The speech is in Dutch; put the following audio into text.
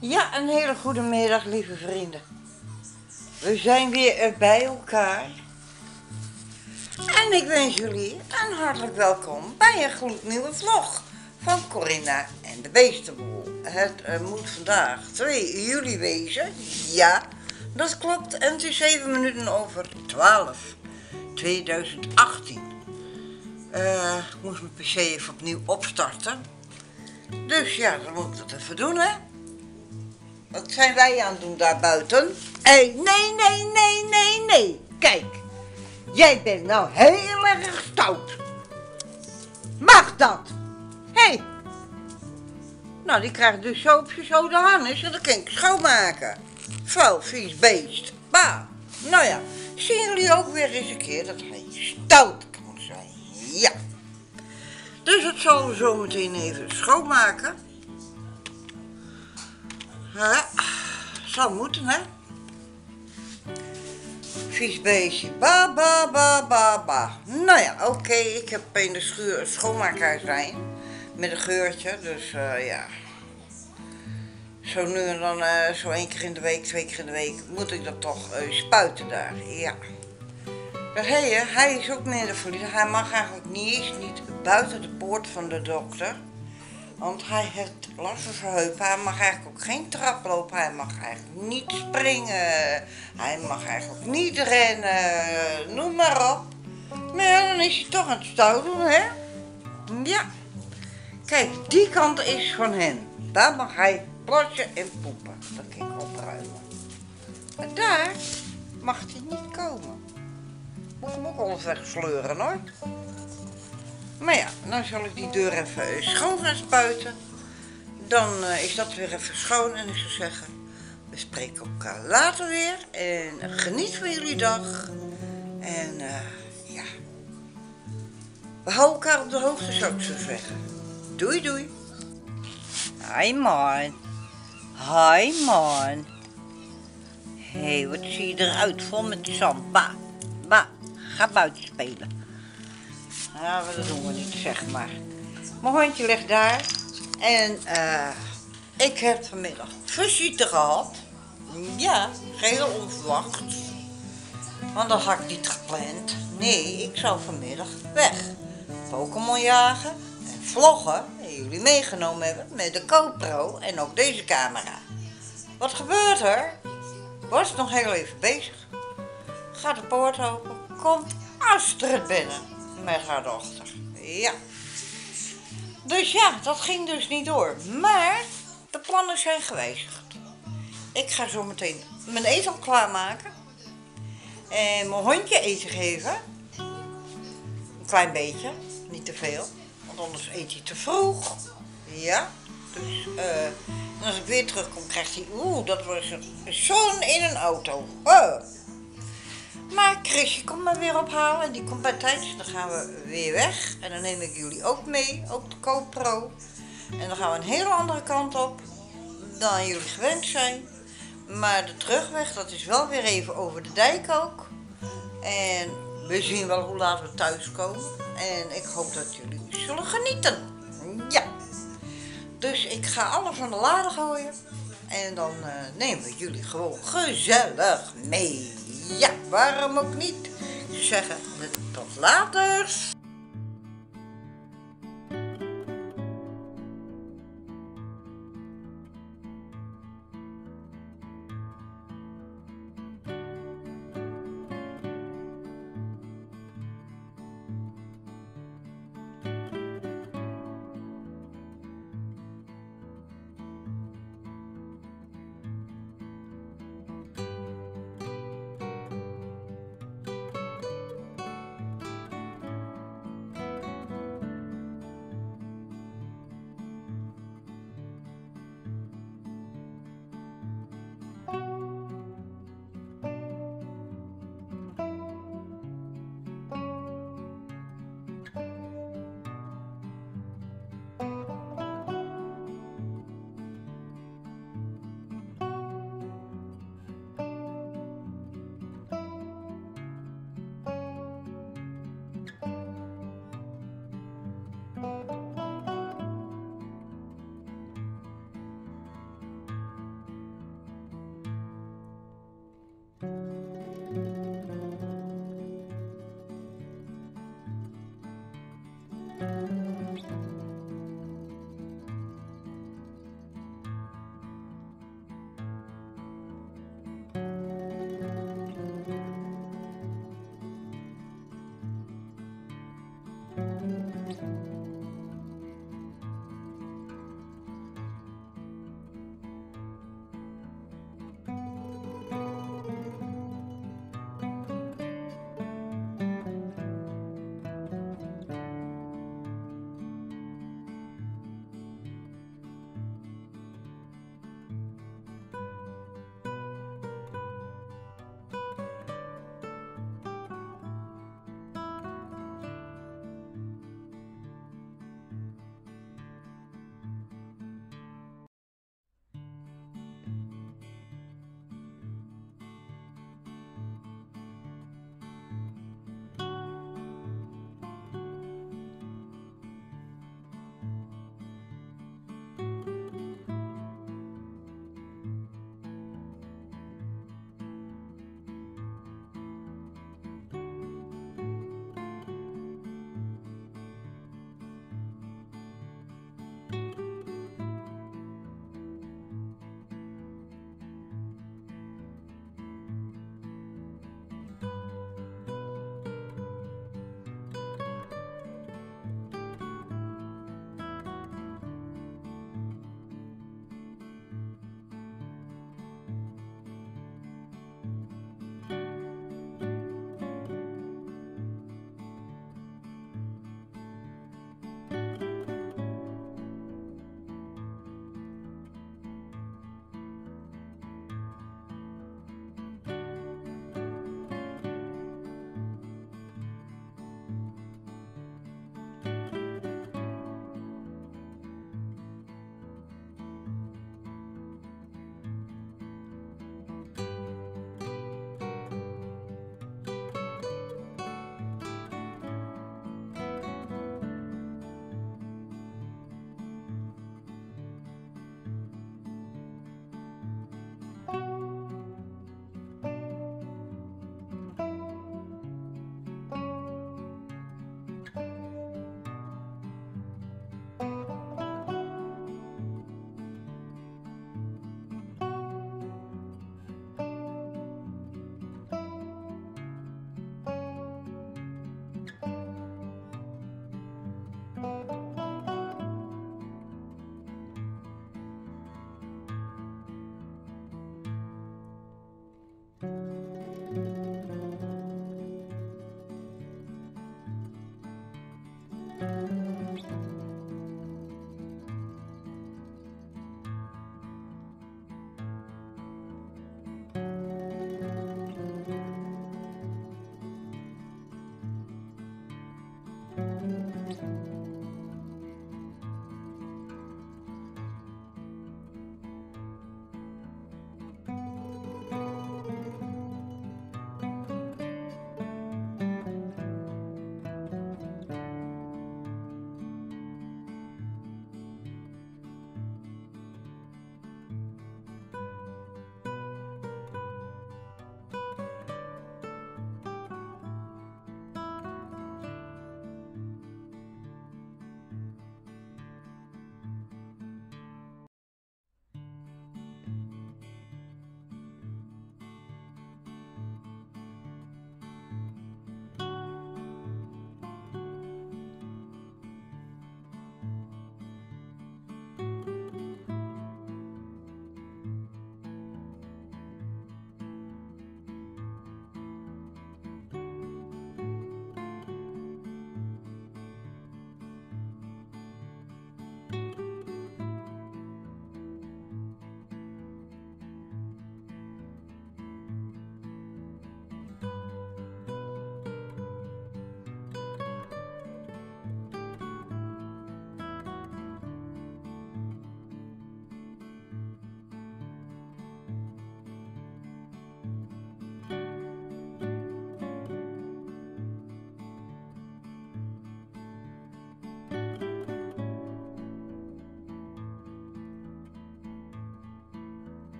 Ja, een hele goede middag, lieve vrienden. We zijn weer bij elkaar. En ik wens jullie een hartelijk welkom bij een gloednieuwe vlog van Corinna en de Beestenboel. Het moet vandaag 2 juli wezen. Ja, dat klopt. En het is 7 minuten over 12. 2018. Ik moest mijn pc even opnieuw opstarten. Dus ja, dan moet ik dat even doen, hè. Wat zijn wij aan het doen daar buiten? Hé, nee. Kijk, jij bent nou heel erg stout. Mag dat? Hé. Nou, die krijgt dus zo op je zo de harnis en dan kan ik schoonmaken. Vuil, vies beest. Bah. Nou ja, zien jullie ook weer eens een keer dat hij stout kan zijn. Ja. Dus het zal we zo meteen even schoonmaken. Ja, zal moeten, hè? Vies beestje. Ba. Nou ja, oké, ik heb in de schuur een schoonmaakhuis met een geurtje, dus ja. Zo nu en dan, zo 1 keer in de week, 2 keer in de week, moet ik dat toch spuiten daar, ja. Maar hij is ook minder verliefd. Hij mag eigenlijk niet buiten de poort van de dokter. Want hij heeft last van zijn heupen. Hij mag eigenlijk ook geen trap lopen. Hij mag eigenlijk niet springen. Hij mag eigenlijk niet rennen. Noem maar op. Maar ja, dan is hij toch aan het stout doen, hè? Ja. Kijk, die kant is van hen. Daar mag hij plassen en poepen. Dat kan ik opruimen. Maar daar mag hij niet komen. Moet ik hem ook alles wegsleuren, hoor. Maar ja, nou zal ik die deur even schoon gaan spuiten. Dan is dat weer even schoon en ik zou zeggen, we spreken elkaar later weer. En geniet van jullie dag. En ja, we houden elkaar op de hoogte, zou ik zo zeggen. Doei. Hi man. Hé, wat zie je eruit, vol met zand. Ba, ga buiten spelen. Ja, dat doen we niet, zeg maar. Mijn hondje ligt daar. En ik heb vanmiddag visite gehad. Ja, geheel onverwacht. Want dat had ik niet gepland. Nee, ik zou vanmiddag weg. Pokémon jagen en vloggen. En jullie meegenomen hebben met de GoPro en ook deze camera. Wat gebeurt er? Was nog heel even bezig. Gaat de poort open. Komt Astrid binnen. Met haar dochter. Ja. Dus ja, dat ging dus niet door. Maar de plannen zijn gewijzigd. Ik ga zo meteen mijn eten klaarmaken. En mijn hondje eten geven. Een klein beetje. Niet te veel. Want anders eet hij te vroeg. Ja. Dus en als ik weer terugkom krijgt hij... dat was een zon in een auto. Maar Chrisje komt me weer ophalen en die komt bij tijd, dus dan gaan we weer weg. En dan neem ik jullie ook mee, ook de GoPro. En dan gaan we een hele andere kant op dan jullie gewend zijn. Maar de terugweg, dat is wel weer even over de dijk ook. En we zien wel hoe laat we thuis komen. En ik hoop dat jullie zullen genieten. Ja. Dus ik ga alles van de lade gooien. En dan nemen we jullie gewoon gezellig mee. Ja, waarom ook niet? Ik zou zeggen, tot later.